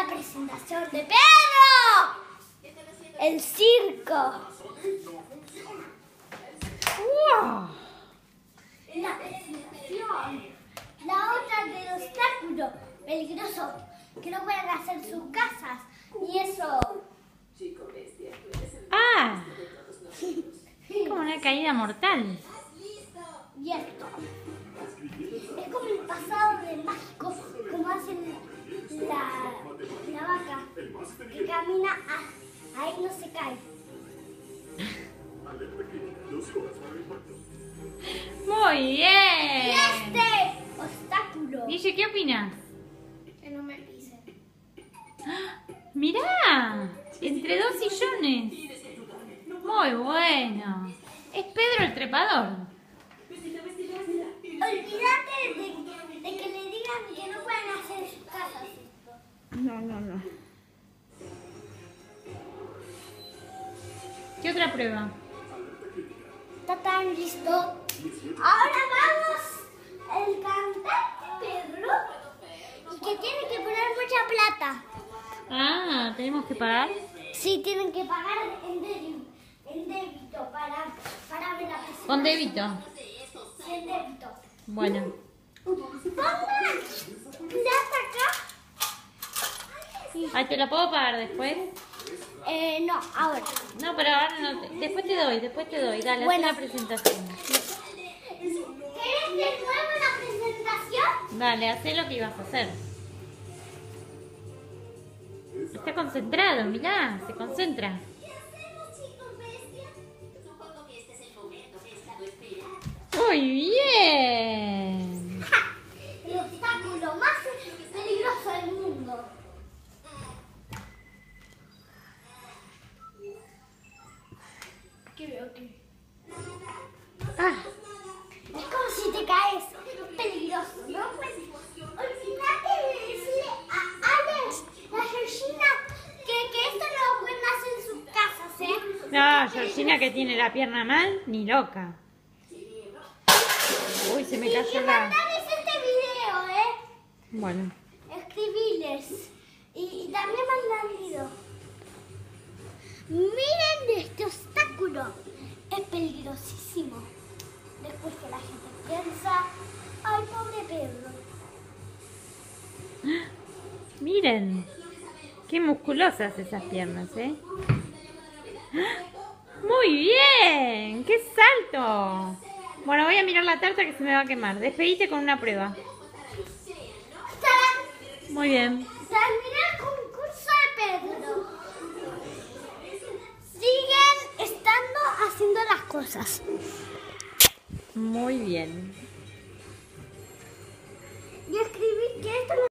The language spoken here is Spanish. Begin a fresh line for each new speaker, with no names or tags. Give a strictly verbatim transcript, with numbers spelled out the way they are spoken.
la presentación de Pedro. El circo.
¡Wow!
La presentación. La otra del obstáculo peligroso que no pueden hacer sus casas. Y eso.
¡Ah! Como una caída mortal.
Y esto. Es como el pasado de mágico, como hacen la, la vaca que camina, a, ahí no se cae.
Muy
Y
bien.
este obstáculo.
Guille, ¿qué opinas?
Que no me pisen.
Mirá, entre dos sillones. Muy bueno. Es Pedro el trepador.
Olvídate de, de que le digan que no pueden hacer sus casas esto.
No, no, no. ¿Qué otra prueba?
¿Está tan listo? Ahora vamos el cantante Pedro y que tiene que poner mucha plata.
Ah, ¿tenemos que pagar?
Sí, tienen que pagar en débito, en débito para, para ver la presentación.
Con débito.
Sí, en débito.
Bueno.
Pongan plata acá.
Ay, ¿te la puedo pagar después?
Eh, no, ahora.
No, pero ahora no. Te... Después te doy, después te doy. Dale,
Bueno.
haz la presentación.
¿Querés de nuevo la presentación?
Dale, haz lo que ibas a hacer. Está concentrado, mirá, se concentra. Muy bien.
El obstáculo más peligroso del mundo. ¿Qué veo aquí?
Ah,
Es como si te caes. Es peligroso, ¿no? Pues, olvídate de decirle a Alex, la Georgina, que, que esto no lo pueden hacer en sus casas, ¿eh?
no, Georgina que tiene la pierna mal, ni loca. Uy, se me
Y
cayó
que
la...
mandarles este video, ¿eh?
Bueno.
Escribirles. Y, y también mandar video. Miren este obstáculo. Es peligrosísimo. Después que la gente piensa, ay, pobre Pedro.
Miren, qué musculosas esas piernas, ¿eh? Muy bien, qué salto. Bueno, voy a mirar la tarta que se me va a quemar. Despedite con una prueba.
¡Tarán!
Muy bien.
Terminé el concurso de Pedro. Siguen estando haciendo las cosas.
Muy bien.
Y escribí que esto no